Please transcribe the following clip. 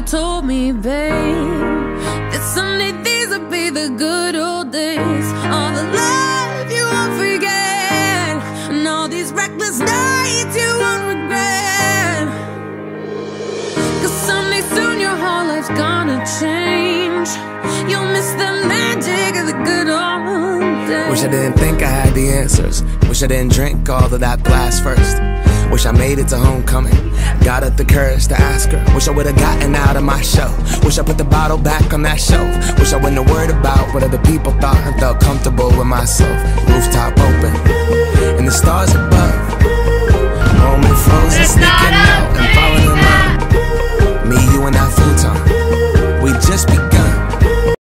told me, babe, that someday these would be the good old days. All the love you won't forget, and all these reckless nights you won't regret. 'Cause someday soon your whole life's gonna change. You'll miss the magic of the good old days. Wish I didn't think I had the answers. Wish I didn't drink all of that glass first. Wish I made it to homecoming, got up the courage to ask her. Wish I would've gotten out of my show. Wish I put the bottle back on that shelf. Wish I wouldn't have worried about what other people thought and felt comfortable with myself.